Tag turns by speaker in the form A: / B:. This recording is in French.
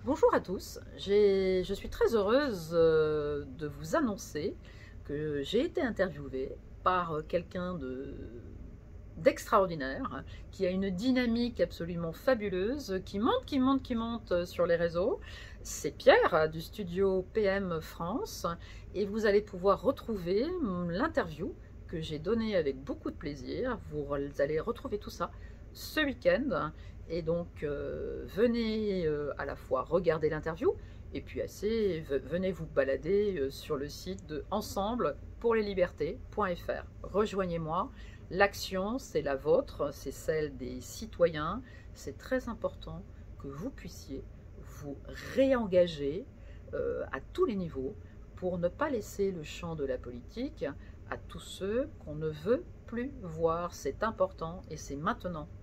A: Bonjour à tous, je suis très heureuse de vous annoncer que j'ai été interviewée par quelqu'un d'extraordinaire, qui a une dynamique absolument fabuleuse, qui monte sur les réseaux. C'est Pierre du studio PM France et vous allez pouvoir retrouver l'interview que j'ai donnée avec beaucoup de plaisir. Vous allez retrouver tout ça ce week-end. Et donc, venez à la fois regarder l'interview et puis venez vous balader sur le site de ensemblepourleslibertés.fr. Rejoignez-moi. L'action, c'est la vôtre, c'est celle des citoyens. C'est très important que vous puissiez vous réengager à tous les niveaux pour ne pas laisser le champ de la politique à tous ceux qu'on ne veut plus voir. C'est important et c'est maintenant.